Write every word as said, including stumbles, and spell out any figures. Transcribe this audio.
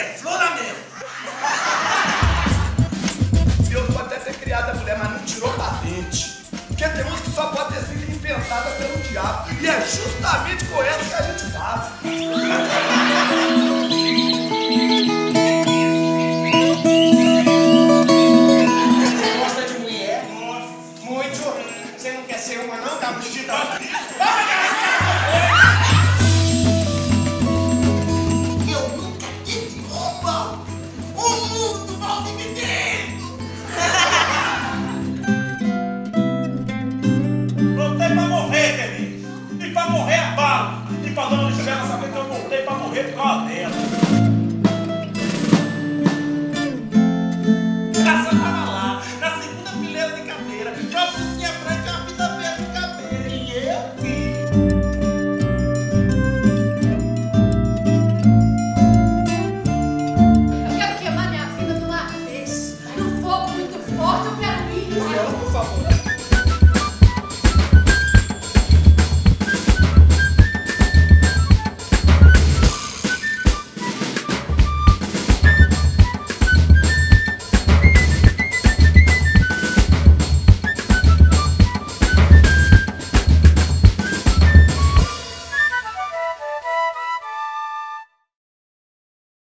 defloramento. Deus pode até ter criado a mulher, mas não tirou patente. Porque tem uns que só pode ter sido inventada pelo diabo. E é justamente com essa que a gente faz.